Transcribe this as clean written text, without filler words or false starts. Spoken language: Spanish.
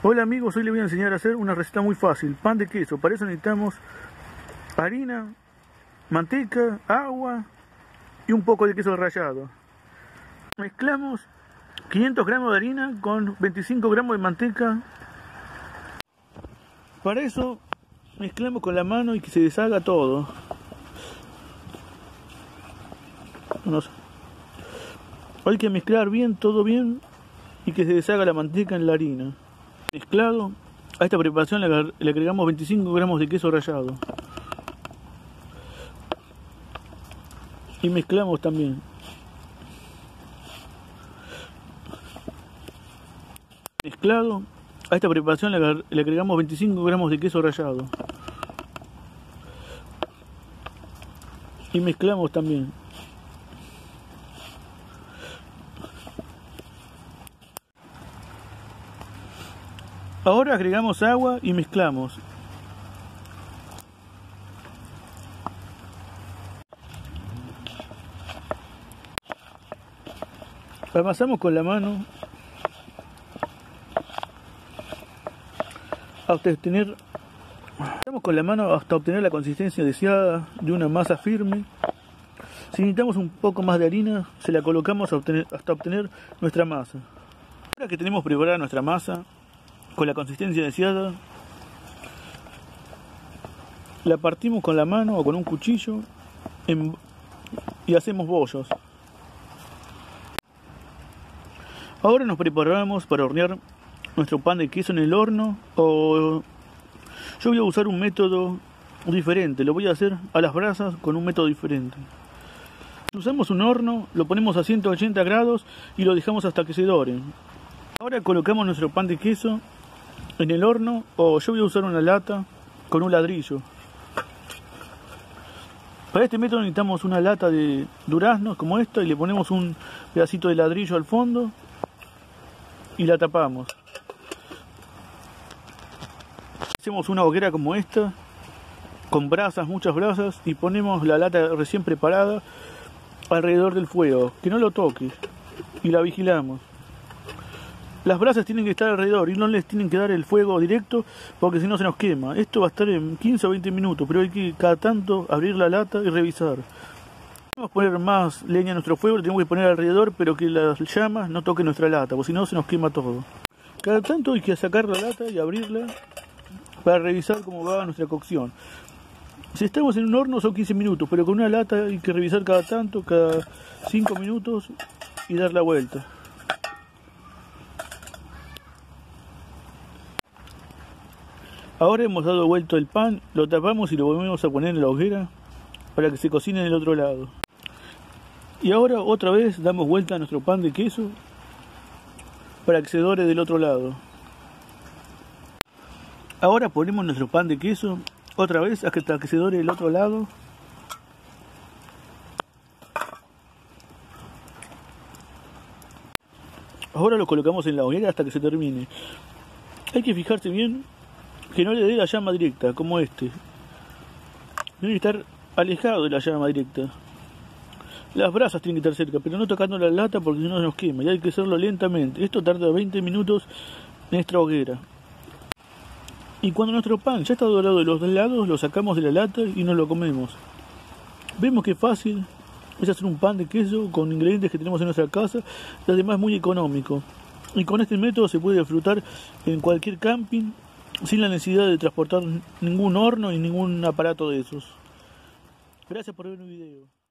Hola amigos, hoy les voy a enseñar a hacer una receta muy fácil, pan de queso. Para eso necesitamos harina, manteca, agua y un poco de queso rallado. Mezclamos 500 gramos de harina con 25 gramos de manteca. Para eso mezclamos con la mano y que se deshaga todo. Hay que mezclar bien, todo bien, y que se deshaga la manteca en la harina. Mezclado, a esta preparación le agregamos 25 gramos de queso rallado. Y mezclamos también. Mezclado, a esta preparación le agregamos 25 gramos de queso rallado. Y mezclamos también. Ahora agregamos agua y mezclamos. Amasamos con la mano hasta obtener la consistencia deseada de una masa firme. Si necesitamos un poco más de harina, se la colocamos hasta obtener nuestra masa. Ahora que tenemos preparada nuestra masa con la consistencia deseada, la partimos con la mano o con un cuchillo y hacemos bollos. Ahora nos preparamos para hornear nuestro pan de queso en el horno, o yo voy a usar un método diferente, lo voy a hacer a las brasas con un método diferente. Usamos un horno, lo ponemos a 180 grados y lo dejamos hasta que se dore. Ahora colocamos nuestro pan de queso en el horno, o yo voy a usar una lata con un ladrillo. Para este método necesitamos una lata de duraznos como esta y le ponemos un pedacito de ladrillo al fondo y la tapamos. Hacemos una hoguera como esta con brasas, muchas brasas, y ponemos la lata recién preparada alrededor del fuego, que no lo toque, y la vigilamos. Las brasas tienen que estar alrededor y no les tienen que dar el fuego directo, porque si no se nos quema. Esto va a estar en 15 o 20 minutos, pero hay que cada tanto abrir la lata y revisar. Vamos a poner más leña a nuestro fuego, lo tenemos que poner alrededor, pero que las llamas no toquen nuestra lata, porque si no se nos quema todo. Cada tanto hay que sacar la lata y abrirla para revisar cómo va nuestra cocción. Si estamos en un horno son 15 minutos, pero con una lata hay que revisar cada tanto, cada 5 minutos, y dar la vuelta. Ahora hemos dado vuelta el pan, lo tapamos y lo volvemos a poner en la hoguera para que se cocine en el otro lado. Y ahora otra vez damos vuelta a nuestro pan de queso para que se dore del otro lado. Ahora ponemos nuestro pan de queso otra vez hasta que se dore del otro lado. Ahora lo colocamos en la hoguera hasta que se termine. Hay que fijarse bien que no le dé la llama directa, como este. Tiene que estar alejado de la llama directa. Las brasas tienen que estar cerca, pero no tocando la lata porque si no se nos quema. Y hay que hacerlo lentamente. Esto tarda 20 minutos en nuestra hoguera. Y cuando nuestro pan ya está dorado de los dos lados, lo sacamos de la lata y nos lo comemos. Vemos que fácil es hacer un pan de queso con ingredientes que tenemos en nuestra casa, y además muy económico. Y con este método se puede disfrutar en cualquier camping, sin la necesidad de transportar ningún horno ni ningún aparato de esos. Gracias por ver mi video.